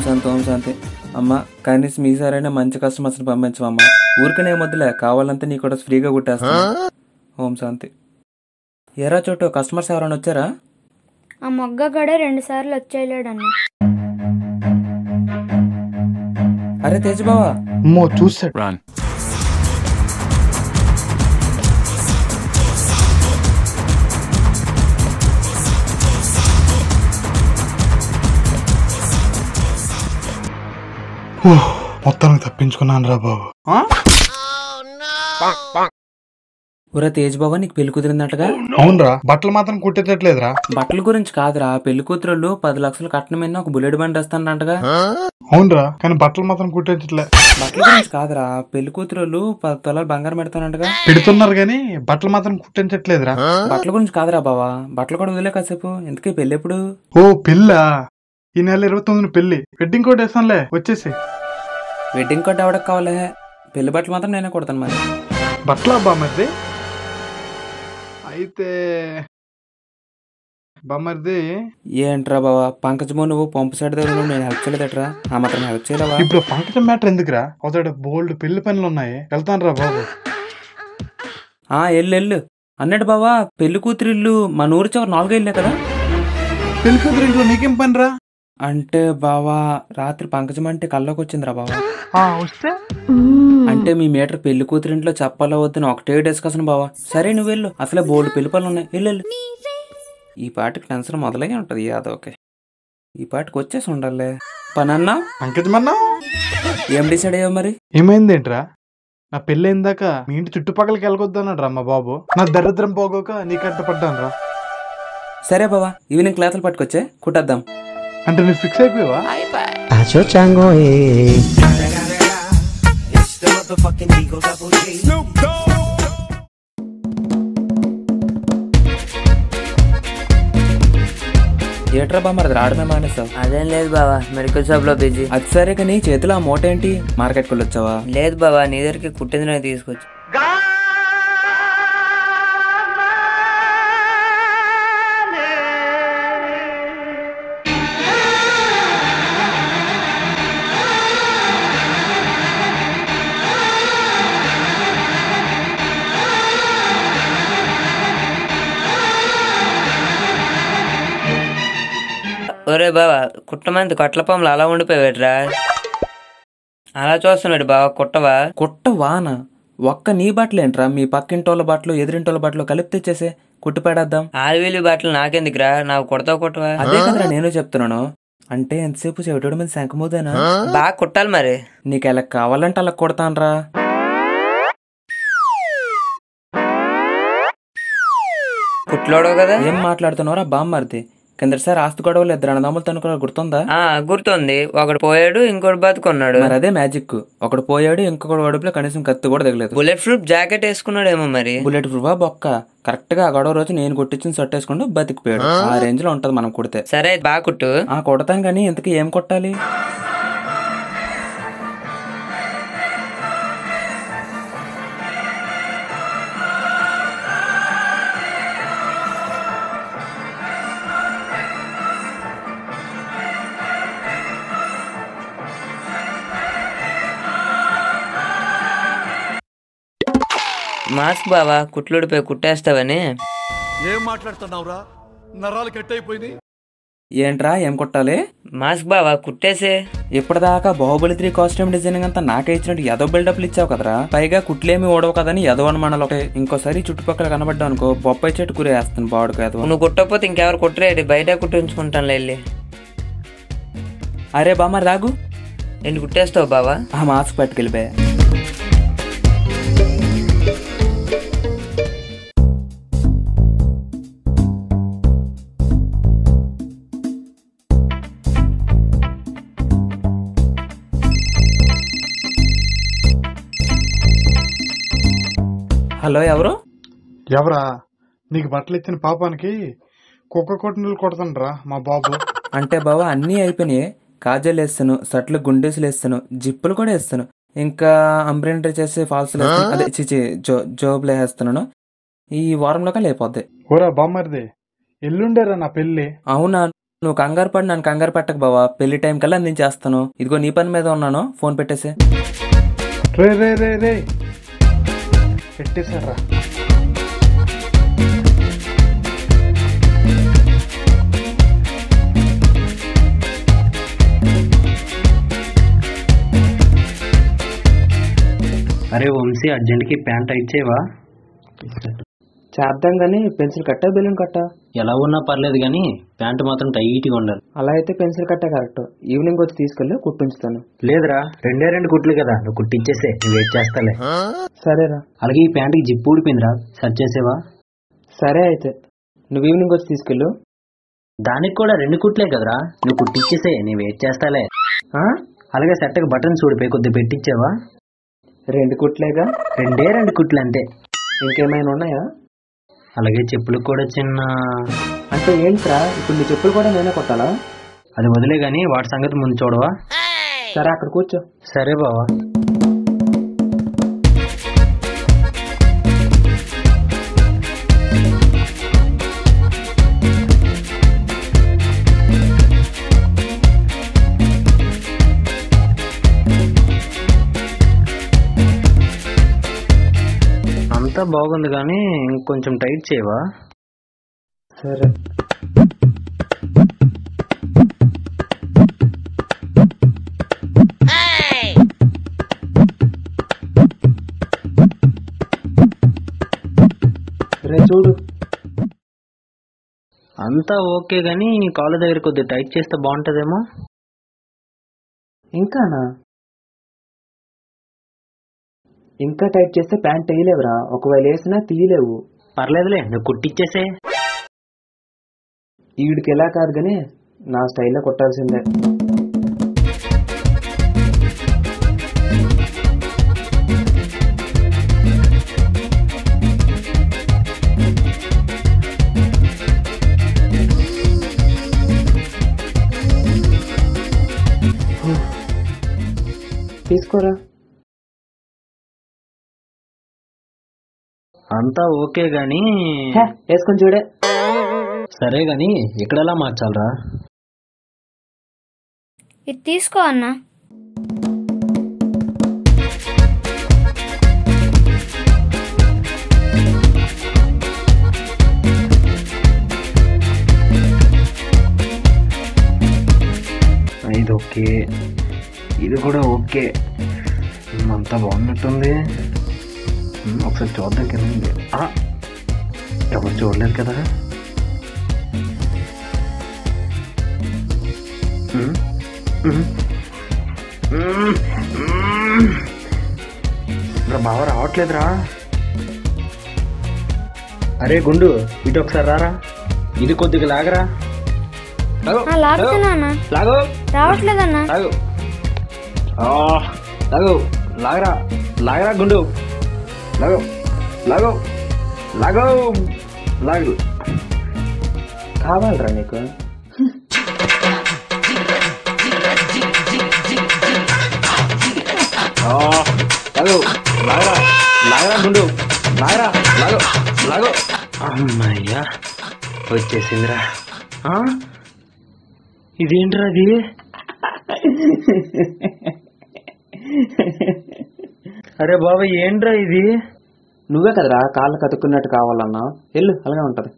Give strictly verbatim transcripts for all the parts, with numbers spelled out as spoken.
శాంతి ఓం శాంతి. అమ్మ కనీసం ఈసారైనా మంచి కస్టమర్స్ని పంపించవమ్మా. ఊరికనే మొదలే కావాలంటే నీ కూడా ఫ్రీగా కుట్టేస్తా. ఓం శాంతి. ఎరా చోటు కస్టమర్స్ ఎవరైనా వచ్చారా? ఆ మొగ్గగాడే రెండు సార్లు వచ్చేయలేడన్న. అరే తేజు బావా చూసాడు. మొత్తానికి తప్పించుకున్నాను రా బాబు. ఊరా తేజ్ బాబా నీకు పెళ్లి కుదిరిందటగా? అవునరా, బట్టలు మాత్రం కుట్టేటట్లేదురా. బట్టల గురించి కాదురా, పెళ్లి కూతురు పది లక్షలు కట్నం ఒక బుల్లెట్ బండి వస్తానంటగా. అవునరా, కానీ బట్టలు మాత్రం కుట్టేటట్లే. బట్టల గురించి కాదురా, పెళ్లి కూతురు పది తొలాలు బంగారం పెడతానంటగా. పెడుతున్నారు గానీ బట్టలు మాత్రం కుట్టించట్లేదురా. బట్టల గురించి కాదురా బావా, బట్టలు కూడా వదిలే కాసేపు. ఎందుకే పెళ్లి ఎప్పుడు? ఓ పెళ్ళా? ఈ నెల ఇరవై తొమ్మిది పెళ్లి. వెడ్డింగ్ కోట్ వేస్తానులే, వచ్చేసి. వెడ్డింగ్ కోట్ ఎవడకు కావాలి? పెళ్లి బట్టలు మాత్రం నేనే కొడతాను. మరి బట్టలు బామ్మర్ది అయితే బామ్మర్ది ఏంట్రా బావా, పంకజమో నువ్వు పంపు సైడ్ దగ్గర నేను హెల్ప్ చేయలేదట్రా. ఆ మాత్రం హెల్ప్ చేయలేవా? ఇప్పుడు పంకజం మ్యాటర్ ఎందుకురా? ఒకసారి బోల్డ్ పెళ్లి పనులు ఉన్నాయి, వెళ్తాను రా బాబు. ఆ ఎల్లు ఎల్లు అన్నట్టు బావా, పెళ్లి కూతురు ఇల్లు మన ఊరి చివరి నాలుగో ఇల్లే కదా. పెళ్లి కూతురు ఇంట్లో నీకేం పని రా? అంటే బావా రాత్రి పంకజం అంటే కల్లోకి వచ్చిందిరా బావా. వస్తే అంటే మీ మీటర్ పెళ్లి కూతురు ఇంట్లో చెప్పాలో వద్దని ఒకటే డిస్కషన్ బావా. సరే నువ్వు వెళ్ళు, అసలే బోల్డ్ పెళ్లి పనులు ఉన్నాయి, వెళ్ళు. ఈ పాటికి టెన్షన్ మొదలై ఉంటది యాదవ్కి. ఈ పాటికి వచ్చేసి ఉండాలే పని అన్నా. పంకజమన్నా ఏం డిసైడ్ అయ్యావు మరి? ఏమైంది ఏంట్రా? నా పెళ్లి అయిందాక మీ ఇంటి చుట్టుపక్కలకి వెళ్ళకొద్దన్నాడు రా మా బాబు. నా దరిద్రం పోగోక నీ కట్ట పడ్డాను రా. సరే బావా, ఈవినింగ్ క్లాసులు పట్టుకొచ్చే కుట్టేద్దాం. అంటే నువ్వు ఫిక్స్ అయిపోయావా? ఏట్రా బా మరి రావడమే మానేస్తావు? అదేం లేదు బావా, మెడికల్ షాప్ లో బిజీ. అది సరే కానీ చేతిలో ఆ మూట ఏంటి? మార్కెట్కి వెళ్ళొచ్చావా? లేదు బావా, నీ దగ్గరికి కుట్టింది తీసుకొచ్చి. ఒరే బావా, కుట్టమంది కొట్ల పాములు అలా ఉండిపోయాడురా. అలా చూస్తున్నాడు బావా, కుట్టవా? కుట్టవానా? ఒక్క నీ బట్టలు ఏంట్రా, మీ పక్కింటోళ్ళ బట్టలు ఎదురింటోళ్ళ బట్టలు కలిపి తెచ్చేసే కుట్టి పెడేద్దాం. ఆల్వీలు బట్టలు నాకెందుకురా, నాకు కుడతావు కుట్టవా? అదే కదరా నేను చెప్తున్నాను. అంటే ఎంతసేపు చెవిటోడి మీద శంఖమోదేనా? బాగా కుట్టాలి మరి. నీకు ఎలా కావాలంటే అలా కుడతానరా. కుట్లోడవు కదా. ఏం మాట్లాడుతున్నావురా బామ్మర్ది? కిందసారి ఆస్తి గొడవలు ఇద్దరు అన్నదమ్ములు తనుకున్నా గుర్తుందా? ఆ గుర్తుంది. ఒకడు పోయాడు, ఇంకోటి బతుకున్నాడు. మరి అదే మ్యాజిక్. ఒకడు పోయాడు, ఇంకొకటి గొడవలో కనీసం కత్తి కూడా తగలేదు. బుల్లెట్ ప్రూఫ్ జాకెట్ వేసుకున్నాడేమో మరి. బుల్లెట్ ప్రూఫా బొక్క? కరెక్ట్ గా ఆ గొడవ రోజు నేను కొట్టించిన షర్ట్ వేసుకుంటూ బతికిపోయాడు. ఆ రేంజ్ లో ఉంటది మనం కుడితే. సరే బాగా కుట్టు. ఆ కొడతాను కానీ ఇంతకీ ఏం కొట్టాలి? మాస్క్ బావా, కుట్లుడిపోయి కుట్టేస్తావని. ఏం మాట్లాడుతున్నావురా? నరాలు కట్ అయిపోయింది. ఏంట్రా ఏం కొట్టాలి? మాస్క్ బావా కుట్టేసే. ఇప్పటిదాకా బాహుబలి త్రీ కాస్ట్యూమ్ డిజైనింగ్ అంతా నాకే ఇచ్చినట్టు ఎదో బిల్డప్లు ఇచ్చావు కదరా. పైగా కుట్లేమి ఓడవు కదని ఎదో అనుమానాలు. ఇంకోసారి చుట్టుపక్కల కనబడ్డా అనుకో బొప్పాయి చెట్టు కురేస్తాను బాడు కాదు. నువ్వు కుట్టకపోతే ఇంకెవరు కుట్టరేది, బయట కుట్టించుకుంటాను వెళ్ళి. అరే బా మరి రాగు, నేను కుట్టేస్తావు బావా. ఆ మాస్క్ పట్టుకెళ్ళిపోయా. హలో ఎవరు? ఎవరా? నీకు బట్టలు ఇచ్చిన పాపానికి కుక్క కొట్టినలు కొడతానరా మా బాబు. అంటే బావా అన్నీ అయిపోయినాయి. కాజల్ వేస్తాను, సట్లు గుండేసులు వేస్తాను, జిప్పులు కూడా వేస్తాను, ఇంకా అంబ్రెండరీ చేసి ఫాల్స్లు వేస్తాను, అదే చిచి జో జోబులు వేస్తున్నాను. ఈ వారంలోగా లేకపోద్ది. ఓరా బామ్మరిది, ఎల్లుండేరా నా పెళ్లి. అవునా? నువ్వు కంగారు పడి నన్ను కంగారు పెట్టకు బావా, పెళ్లి టైం కల్లా అందించేస్తాను. ఇదిగో నీ పని మీద ఉన్నాను, ఫోన్ పెట్టేసే. రే రే రే రే పెట్టేశారా? అరే వంశీ, అర్జెంట్కి ప్యాంట్ ఇచ్చేవా? చేద్దాం గానీ పెన్సిల్ కట్టా బెలూన్ కట్టా? ఎలా ఉన్నా పర్లేదు కానీ ప్యాంట్ మాత్రం టైట్గా ఉండాలి. అలా అయితే పెన్సిల్ కట్టా కరెక్ట్. ఈవినింగ్ వచ్చి తీసుకెళ్ళి కుట్టించుతాను. లేదురా, రెండే రెండు కుట్లు కదా, నువ్వు కుట్టించేసే, నువ్వు వెయిట్ చేస్తాలే. సరేరా. అలాగే ఈ ప్యాంట్కి జిప్పు ఊడిపోయిందిరా, సర్చ్ చేసేవా? సరే అయితే నువ్వు ఈవినింగ్ వచ్చి తీసుకెళ్ళు. దానికి కూడా రెండు కుట్లే కదరా, నువ్వు కుట్టించేసే, నేను వెయిట్ చేస్తాలే. అలాగే షర్ట్కి బటన్స్ ఊడిపోయి కొద్దిగా పెట్టించావా? రెండు కుట్లేగా. రెండే రెండు కుట్లు అంతే. ఇంకేమైనా ఉన్నాయా? అలాగే చెప్పులకు కూడా చిన్న. అంటే ఏంట్రా, ఇప్పుడు నీ చెప్పులు కూడా నేనే కొట్టాలా? అది వదిలే గానీ వాటి సంగతి ముందు చూడవా? సరే అక్కడ కూర్చో. సరే బావా. అంతా బాగుంది కానీ ఇంకొంచెం టైట్ చేయవా? సరే. రే చూడు. అంతా ఓకే గానీ కాళ్ళ దగ్గర కొద్దిగా టైట్ చేస్తే బాగుంటుందేమో. ఇంకానా? ఇంకా టైట్ చేస్తే ప్యాంట్ వేయలేవురా, ఒకవేళ వేసినా తీయలేవు. పర్లేదులే, నువ్వు కుట్టిచ్చేసే. ఈవిడికి ఎలా కాదు గానీ నా స్టైల్లో కొట్టాల్సిందే. తీసుకోరా. అంతా ఓకే గానీ వేసుకొని చూడే. సరే గానీ ఎక్కడెలా మార్చాలరా? ఇది తీసుకో అన్నా. ఇది ఓకే, ఇది కూడా ఓకే, అంతా బాగున్నట్టుంది. ఒకసారి చూద్దాం కింద. ఎవరు చూడలేదు కదా. బావ రావట్లేదురా. అరే గుండు, ఇటు ఒకసారి రారా, ఇది కొద్దిగా లాగరా. లాగుతున్నా. లాగు. రావట్లేదన్నా. లాగు లాగు లాగరా లాగరా గుండు, లాగు లాగు లాగు లాగు. కావాలరా నీకు? లాగు లాగరా లాగరా గుండు, లాగరా లాగు లాగు. అమ్మయ్యా వచ్చేసిందిరా. ఇదేంట్రా అది? అరే బాబా ఏంట్రా ఇది? నువ్వే కదరా కాళ్ళు కతుక్కున్నట్టు కావాలన్నా. వెళ్ళు, అలాగే ఉంటది.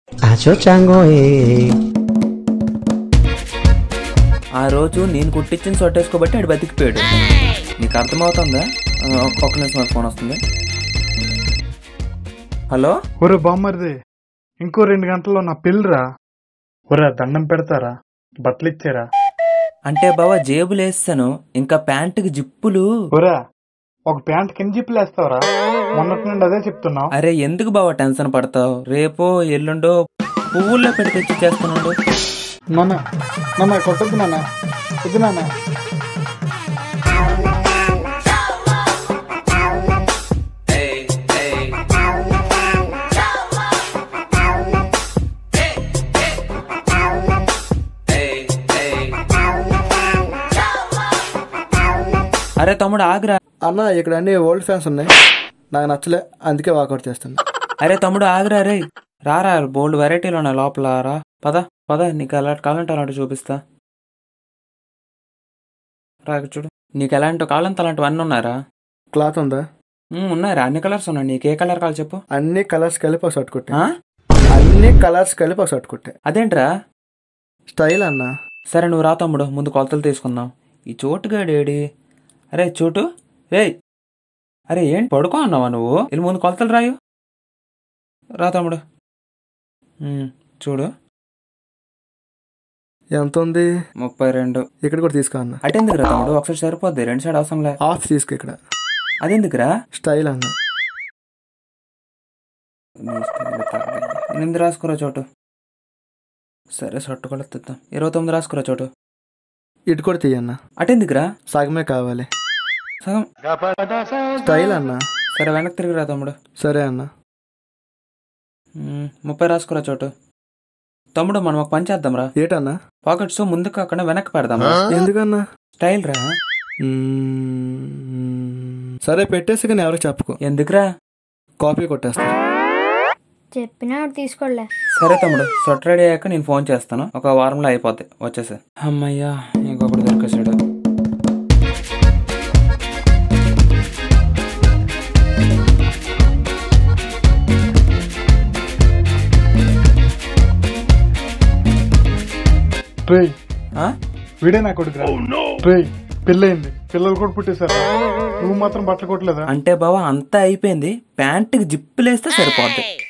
ఆ రోజు నేను కుట్టించిన సొట్టేసుకోబట్టి ఆడు బతికిపోయాడు. నీకు అర్థమవుతుందా? ఒక్క నిమిషం ఫోన్ వస్తుంది. హలో. ఒరే బామ్మరిది, ఇంకో రెండు గంటల్లో నా పెళ్ళిరా. ఒరే దండం పెడతారా, బట్టలు ఇచ్చారా? అంటే బావా జేబులు వేస్తాను, ఇంకా ప్యాంటుకి జిప్పులు. ఒరే ఒక ప్యాంట్ కింద జిప్పులు వేస్తావరా? మొన్నటి నుండి అదే చెప్తున్నావు. అరే ఎందుకు బావా టెన్షన్ పడతావు? రేపో ఎల్లుండో పువ్వుల్లో పెట్టి తెచ్చి చేస్తున్నాడు. నాన్న నాన్న కొట్టద్దు నాన్న, వద్దు నాన్న. అరే తమ్ముడు ఆగ్రా. అన్న ఇక్కడ అన్ని ఓల్డ్ ఫ్యాన్స్ ఉన్నాయి, నాకు నచ్చలే, అందుకే వాకౌట్ చేస్తున్నా. అరే తమ్ముడు ఆగ్రా. రే రారా, బోల్డ్ వెరైటీలు ఉన్నాయి లోపల, రా పద. పద నీకు అలాంటి కావాలంటే అలాంటి చూపిస్తా. రాక చూడు, నీకు ఎలాంటి కావాలంటే అలాంటివన్నీ ఉన్నారా? క్లాత్ ఉందా? ఉమ్, ఉన్నారా, అన్ని కలర్స్ ఉన్నాయి. నీకు ఏ కలర్ కావాలి చెప్పు. అన్ని కలర్స్ కలిపి ఒక షర్ట్ కుట్టే. ఆ? అన్ని కలర్స్ కలిపి ఒక షర్ట్ కుట్టే. అదేంట్రా? స్టైల్ అన్నా. సరే నువ్వు రా తమ్ముడు, ముందు కొలతలు తీసుకుందాం. ఈ చోటుగాడేడి? అరే చోటు, ఏయ్ అరే ఏంటి పడుకో అన్నావా నువ్వు? వెళ్ళి ముందు కొలతలు రాయు. రా తమ్ముడు. ఉమ్, చూడు ఎంత ఉంది? ముప్పై రెండు. ఇక్కడ కూడా తీసుకో అన్న. అటెందుకురా తమ్ముడు, ఒకసారి సరిపోద్ది, రెండు సైడ్ అవసరంలే. హాఫ్ తీసుకో ఇక్కడ. అదెందుకురా? స్టైల్ అన్న. ఎనిమిది రాసుకురా చోటు. సరే షర్ట్ కూడా తెద్దాం. ఇరవై తొమ్మిది రాసుకురా చోటు. ఇటు కూడా తీయన్న. అటెందుకురా? సగమే కావాలి. సగం స్టైల్ అన్న. సరే వెనక్కి తిరిగిరా తమ్ముడు. సరే అన్న. ఉమ్, ముప్పై రాసుకురా చోటు. తమ్ముడు మనం ఒక పని చేద్దాంరా. ఏటన్నా? పాకెట్స్ ముందుకు కాకుండా వెనక్కి పెడదాంరా. ఎందుకన్నా? స్టైల్ రా. మ్మ్. సరే పెట్టేసి కానీ ఎవరికి చెప్పుకో. ఎందుకురా? కాపీ కొట్టేస్తా. చెప్పినా ఆవిడ తీసుకోలే. సరే తమ్ముడు, స్వెటర్ రెడీ అయ్యాక నేను ఫోన్ చేస్తాను. ఒక వారంలో అయిపోద్ది, వచ్చేసా. అమ్మయ్యా, ఇంకొకటి దొరికేసాడు. రే ఆ? వీడే నా కొడుకు. రే పెళ్ళయింది, పిల్లలు కూడా పుట్టేశారు. నువ్వు మాత్రం బట్టలు కొట్టలేదా? అంటే బావా అంతా అయిపోయింది, ప్యాంటుకి జిప్పులేస్తే సరిపోద్ది.